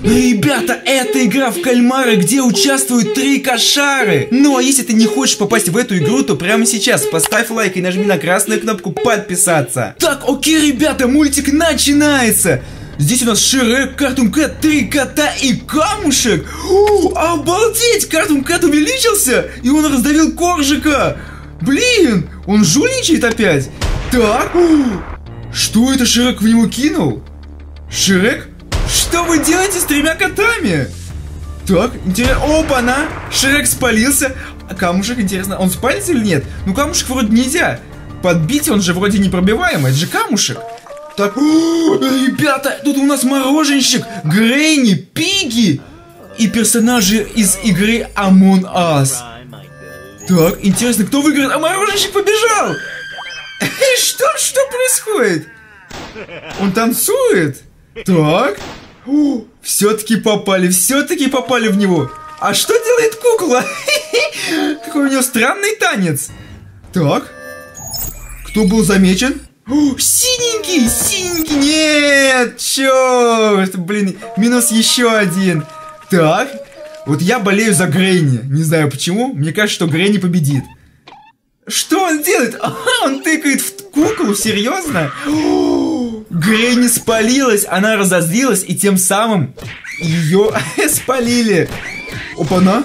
Ребята, это игра в кальмара, где участвуют 3 кошары. Ну а если ты не хочешь попасть в эту игру, то прямо сейчас поставь лайк и нажми на красную кнопку подписаться. Так, окей, ребята, мультик начинается. Здесь у нас Шрек, Картун Кэт, 3 кота и камушек. Обалдеть, Картун Кэт увеличился, и он раздавил Коржика. Блин, он жульничает опять. Так, что это Шрек в него кинул? Шрек? Что вы делаете с 3 котами? Так, интересно. Опа-на! Шрек спалился. А камушек, интересно, он спалится или нет? Ну, камушек вроде нельзя подбить, он же вроде непробиваемый. Это же камушек. Так, ребята, тут у нас мороженщик, Гренни, Пигги и персонажи из игры Among Us. Так, интересно, кто выиграет? А мороженщик побежал! Что происходит? Он танцует? Так. Все-таки попали в него. А что делает кукла? Какой у него странный танец. Так. Кто был замечен? Синенький. Нет, черт. Блин, минус еще один. Так. Вот я болею за Гренни. Не знаю почему. Мне кажется, что Гренни победит. Что он делает? Он тыкает в куклу, серьезно? Гренни спалилась, она разозлилась, и тем самым ее спалили. Опа-на.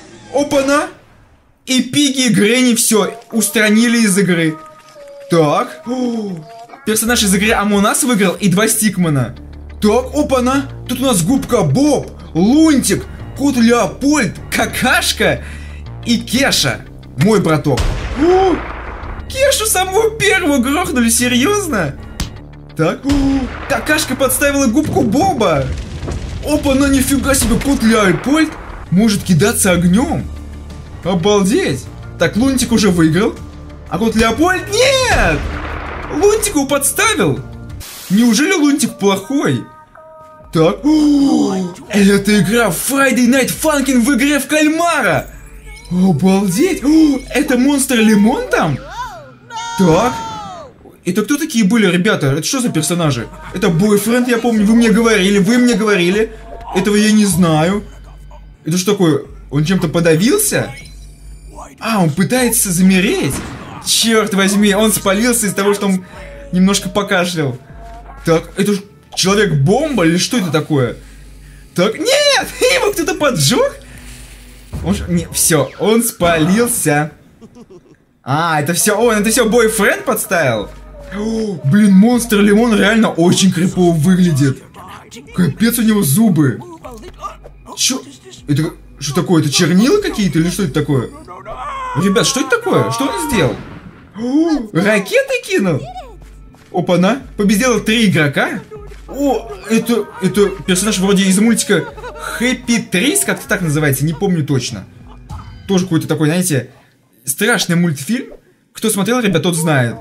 И Пигги и Гренни все устранили из игры. Так. Персонаж из игры Among Us выиграл и 2 стикмана. Так, опа-на. Тут у нас губка Боб, Лунтик, кот Леопольд, Какашка и Кеша. Мой браток. Кешу самого первого грохнули, серьезно? Так, Какашка подставила губку Боба. Опа-на, нифига себе, кот Леопольд может кидаться огнем. Обалдеть. Так, Лунтик уже выиграл. А кот Леопольд нет! Лунтику подставил. Неужели Лунтик плохой? Так, это игра Friday Night Funkin' в игре в кальмара. Обалдеть! Это Монстр Лимон там? Так. Это кто такие были, ребята? Это что за персонажи? Это бойфренд, я помню, вы мне говорили. Этого я не знаю. Это что такое? Он чем-то подавился? А, он пытается замереть? Черт возьми, он спалился из-за того, что он немножко покашлял. Так, это же Человек-бомба или что это такое? Так, нет! Его кто-то поджег? Все, он спалился. А, это все бойфренд подставил? Блин, Монстр Лимон реально очень крипово выглядит. Капец, у него зубы. Чё? Это что такое? Это чернила какие-то или что это такое? Ребят, что это такое? Что он сделал? Ракеты кинул? Опа-на, победил 3 игрока. О, это персонаж вроде из мультика Happy Trees, как-то так называется, не помню точно. Тоже какой-то такой, знаете, страшный мультфильм. Кто смотрел, ребят, тот знает.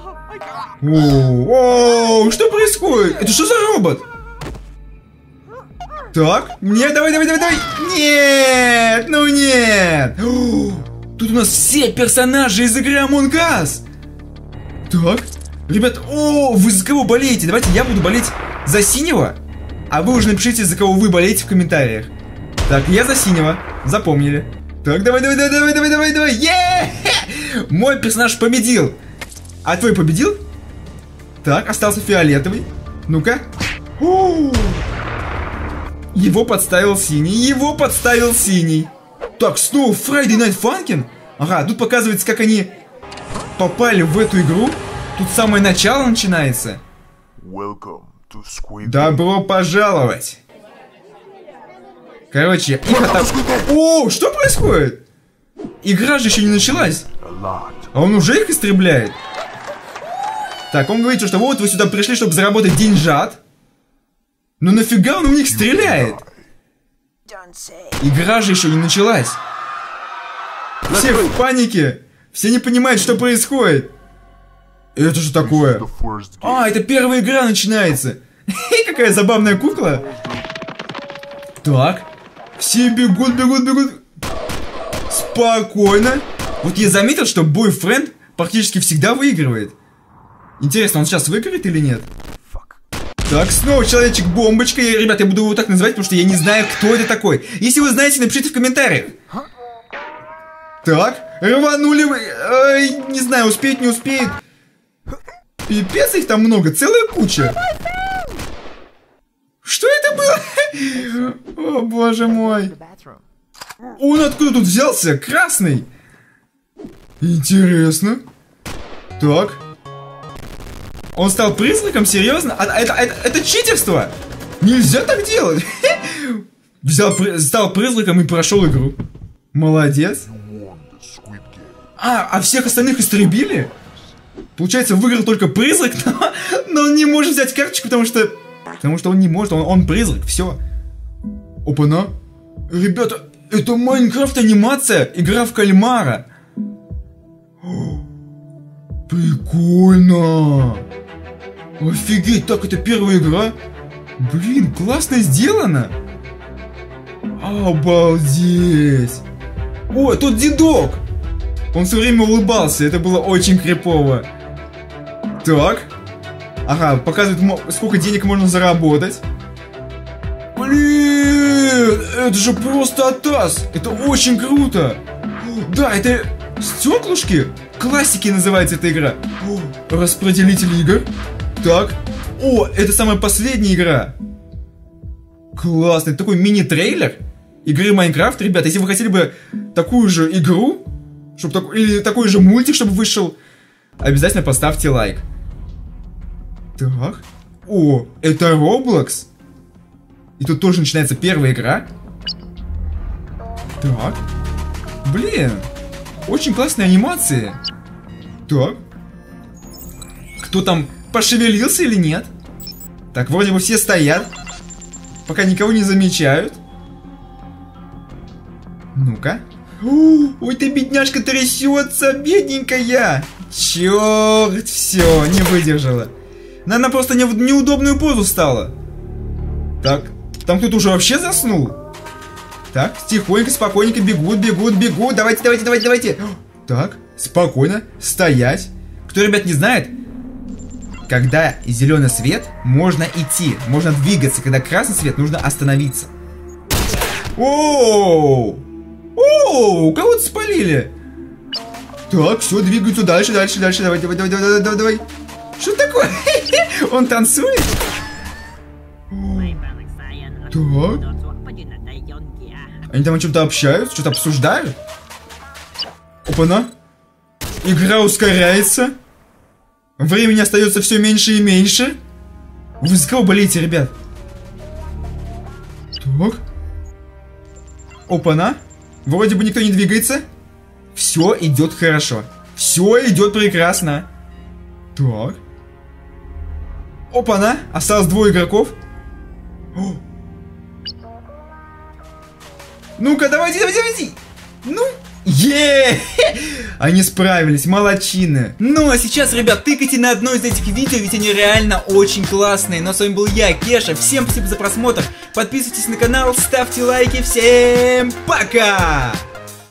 О, что происходит? Это что за робот? Так, нет, давай. Нет, ну нет. Тут у нас все персонажи из игры Among Us. Так, ребят, вы за кого болеете? Давайте я буду болеть за синего, а вы уже напишите, за кого вы болеете в комментариях. Так, я за синего, запомнили. Так, давай. Мой персонаж победил. А твой победил? Так, остался фиолетовый. Ну-ка. Его подставил синий. Так, снова Friday Night Funkin'. Ага, тут показывается, как они попали в эту игру. Тут самое начало начинается. Добро пожаловать. Короче, их атаку... О, что происходит? Игра же еще не началась. А он уже их истребляет. Так, он говорит, что вот вы сюда пришли, чтобы заработать деньжат. Но нафига он в них стреляет? Игра же еще не началась. Все в панике. Все не понимают, что происходит. Это же такое? А, это первая игра начинается. Какая забавная кукла. Так. Все бегут. Спокойно. Вот я заметил, что бойфренд практически всегда выигрывает. Интересно, он сейчас выиграет или нет? Так, снова человечек-бомбочка. Ребят, я буду его так называть, потому что я не знаю, кто это такой. Если вы знаете, напишите в комментариях. Так, рванули вы. Не знаю, успеет, не успеет. Пипец, их там много, целая куча. Что это было? О, боже мой. Он откуда тут взялся? Красный. Интересно. Так. Он стал призраком? Серьезно? Это читерство? Нельзя так делать. Стал призраком и прошел игру. Молодец. А всех остальных истребили? Получается, выиграл только призрак, но он не может взять карточку, потому что он не может, он призрак, все. Опа-на. Ребята, это Майнкрафт анимация, игра в кальмара. Прикольно. Офигеть, так это первая игра? Блин, классно сделано. Обалдеть. О, тут дедок. Он все время улыбался, это было очень крипово. Так. Ага, показывает, сколько денег можно заработать. Блин, это же просто атас. Это очень круто. Да, это стеклышки. Классики называется эта игра. Распределитель игр. Так. О, это самая последняя игра. Классный, такой мини-трейлер игры Майнкрафт. Ребята, если вы хотели бы такую же игру, или такой же мультик, чтобы вышел, обязательно поставьте лайк. Так. О, это Roblox. И тут тоже начинается первая игра. Так. Блин. Очень классные анимации. Так. Кто там пошевелился или нет? Так, вроде бы все стоят. Пока никого не замечают. Ну-ка. Ой, ты бедняжка трясется, бедненькая. Черт, все, не выдержала. Наверное, просто в неудобную позу стала. Так, там кто-то уже вообще заснул. Так, тихонько, спокойненько, бегут. Давайте. Так, спокойно, стоять. Кто, ребят, не знает, когда зеленый свет, можно идти, можно двигаться. Когда красный свет, нужно остановиться. Оу! Оу, кого-то спалили. Так, все, двигаются дальше. Давай. Что такое? Он танцует? Так. Они там о чем-то общаются, что-то обсуждают. Опа-на. Игра ускоряется. Времени остается все меньше и меньше. Вы за кого болеете, ребят? Так. Опа-на. Вроде бы никто не двигается. Все идет хорошо. Все идет прекрасно. Так. Опа-на. Осталось 2 игроков. Ну-ка, давайте. Ну, они справились, молодчины. Ну, а сейчас, ребят, тыкайте на одно из этих видео, ведь они реально очень классные. Но с вами был я, Кеша. Всем спасибо за просмотр. Подписывайтесь на канал, ставьте лайки. Всем пока!